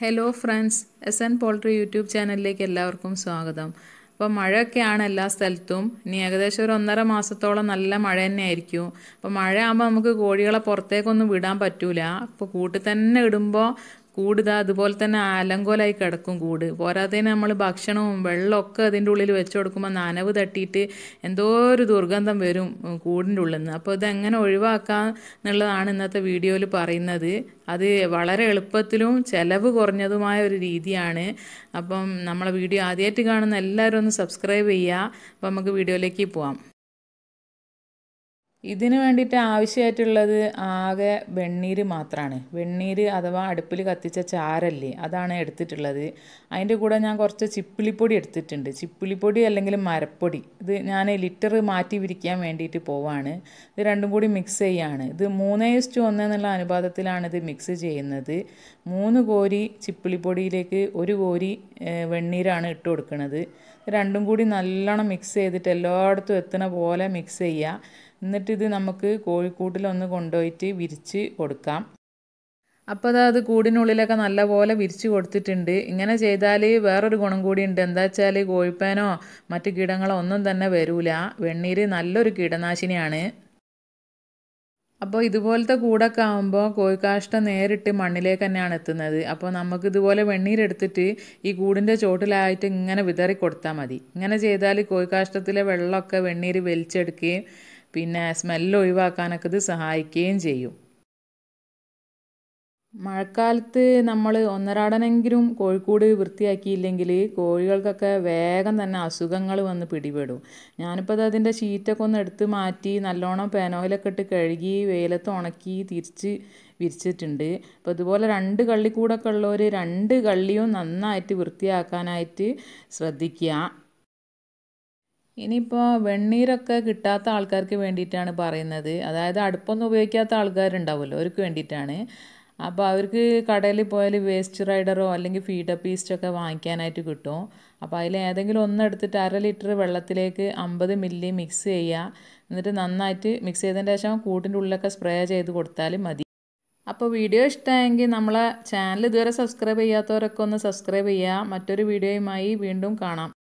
Hello friends, SN poultry YouTube ചാനലിലേക്ക് എല്ലാവർക്കും സ്വാഗതം. അപ്പോൾ മഴയൊക്കെയാണ് എല്ലാ സ്ഥലത്തും. ഇനി ഏകദേശം ഒരു 1.5 മാസത്തോളം നല്ല മഴ തന്നെ ആയിരിക്കും. അപ്പോൾ മഴയാകുമ്പോൾ നമുക്ക് കോഴികളെ പുറത്തേക്കൊന്നും വിടാൻ പറ്റൂല. അപ്പോൾ കൂട്ടിൽ തന്നെ ഇടുമ്പോൾ കൂടുതാ അതുപോലെ തന്നെ അലങ്കോലായി കിടക്കും കൂട്. പോരാത്തതിന് നമ്മൾ ഭക്ഷണവും വെള്ളമൊക്കെ അതിൻ്റെ ഉള്ളിൽ വെച്ച് കൊടുക്കുമ്പോൾ നനവ് തട്ടിയിട്ട് എന്തോ ഒരു ദുർഗന്ധം വരും കൂടിൻ്റെ ഉള്ളിൽ നിന്ന്. അപ്പോൾ ഇതെങ്ങനെ ഒഴിവാക്കാം എന്നുള്ളതാണ് ഇന്നത്തെ വീഡിയോയിൽ പറയുന്നത്. അത് വളരെ എളുപ്പത്തിലും ചിലവ് കുറഞ്ഞതുമായ ഒരു രീതിയാണ്. അപ്പം നമ്മളെ വീഡിയോ ആദ്യമായിട്ട് കാണുന്ന എല്ലാവരും ഒന്ന് സബ്സ്ക്രൈബ് ചെയ്യുക. അപ്പം നമുക്ക് വീഡിയോയിലേക്ക് പോവാം. ഇതിന് വേണ്ടിയിട്ട് ആവശ്യമായിട്ടുള്ളത് ആകെ വെണ്ണീര് മാത്രമാണ്. വെണ്ണീര് അഥവാ അടുപ്പിൽ കത്തിച്ച ചാരല്ലേ, അതാണ് എടുത്തിട്ടുള്ളത്. അതിൻ്റെ കൂടെ ഞാൻ കുറച്ച് ചിപ്പിലിപ്പൊടി എടുത്തിട്ടുണ്ട്. ചിപ്പിലിപ്പൊടി അല്ലെങ്കിൽ മരപ്പൊടി. ഇത് ഞാൻ ലിറ്റർ മാറ്റി വിരിക്കാൻ വേണ്ടിയിട്ട് പോവാണ്. ഇത് രണ്ടും കൂടി മിക്സ് ചെയ്യാണ്. ഇത് 3:1 എന്നുള്ള അനുപാതത്തിലാണ് ഇത് മിക്സ് ചെയ്യുന്നത്. 3 കോരി ചിപ്പിലിപ്പൊടിയിലേക്ക് 1 കോരി വെണ്ണീരാണ് ഇട്ട് കൊടുക്കുന്നത്. രണ്ടും കൂടി നല്ലോണം മിക്സ് ചെയ്തിട്ട് എല്ലായിടത്തും എത്തുന്ന പോലെ മിക്സ് ചെയ്യുക. എന്നിട്ട് ഇത് നമുക്ക് കോഴിക്കൂട്ടിലൊന്ന് കൊണ്ടുപോയിട്ട് വിരിച്ച് കൊടുക്കാം. അപ്പോൾ അത് കൂടിനുള്ളിലൊക്കെ നല്ലപോലെ വിരിച്ച് കൊടുത്തിട്ടുണ്ട്. ഇങ്ങനെ ചെയ്താൽ വേറൊരു ഗുണം കൂടിയുണ്ട്. എന്താ വെച്ചാൽ കോഴിപ്പേനോ മറ്റ് കീടങ്ങളോ ഒന്നും തന്നെ വരില്ല. വെണ്ണീര് നല്ലൊരു കീടനാശിനിയാണ്. അപ്പോൾ ഇതുപോലത്തെ കൂടൊക്കെ ആകുമ്പോൾ കോഴിക്കാഷ്ടം നേരിട്ട് മണ്ണിലേക്ക് തന്നെയാണ് എത്തുന്നത്. അപ്പോൾ നമുക്ക് ഇതുപോലെ വെണ്ണീരെടുത്തിട്ട് ഈ കൂടിൻ്റെ ചോട്ടിലായിട്ട് ഇങ്ങനെ വിതറി കൊടുത്താൽ മതി. ഇങ്ങനെ ചെയ്താൽ കോഴിക്കാഷ്ടത്തിലെ വെള്ളമൊക്കെ വെണ്ണീര് വലിച്ചെടുക്കുകയും പിന്നെ സ്മെല്ല് ഒഴിവാക്കാനൊക്കെ ഇത് സഹായിക്കുകയും ചെയ്യും. മഴക്കാലത്ത് നമ്മൾ ഒന്നരാടനെങ്കിലും കോഴിക്കൂട് വൃത്തിയാക്കിയില്ലെങ്കിൽ കോഴികൾക്കൊക്കെ വേഗം തന്നെ അസുഖങ്ങൾ വന്ന് പിടിപെടും. ഞാനിപ്പോൾ അതിൻ്റെ ഷീറ്റൊക്കെ ഒന്ന് എടുത്ത് മാറ്റി നല്ലോണം പെനോയിലൊക്കെ ഇട്ട് കഴുകി വെയിലത്ത് ഉണക്കി തിരിച്ച് വിരിച്ചിട്ടുണ്ട്. അപ്പോൾ ഇതുപോലെ 2 കള്ളിക്കൂടൊക്കെ ഉള്ളവർ 2 കള്ളിയും നന്നായിട്ട് വൃത്തിയാക്കാനായിട്ട് ശ്രദ്ധിക്കുക. ഇനിയിപ്പോൾ വെണ്ണീരൊക്കെ കിട്ടാത്ത ആൾക്കാർക്ക് വേണ്ടിയിട്ടാണ് പറയുന്നത്. അതായത് അടുപ്പൊന്നും ഉപയോഗിക്കാത്ത ആൾക്കാരുണ്ടാവുമല്ലോ, അവർക്ക് വേണ്ടിയിട്ടാണ്. അപ്പോൾ അവർക്ക് കടയിൽ പോയാൽ വേസ്റ്റ് റൈഡറോ അല്ലെങ്കിൽ ഫീഡപ്പ് ഈസ്റ്റൊക്കെ വാങ്ങിക്കാനായിട്ട് കിട്ടും. അപ്പോൾ അതിൽ ഏതെങ്കിലും ഒന്നെടുത്തിട്ട് 1/2 ലിറ്റർ വെള്ളത്തിലേക്ക് 50 മില്ലി മിക്സ് ചെയ്യുക. എന്നിട്ട് നന്നായിട്ട് മിക്സ് ചെയ്തതിന് ശേഷം കൂട്ടിൻ്റെ ഉള്ളിലൊക്കെ സ്പ്രേ ചെയ്ത് കൊടുത്താൽ മതി. അപ്പോൾ വീഡിയോ ഇഷ്ടമായെങ്കിൽ നമ്മളെ ചാനൽ ഇതുവരെ സബ്സ്ക്രൈബ് ചെയ്യാത്തവരൊക്കെ ഒന്ന് സബ്സ്ക്രൈബ് ചെയ്യുക. മറ്റൊരു വീഡിയോയുമായി വീണ്ടും കാണാം.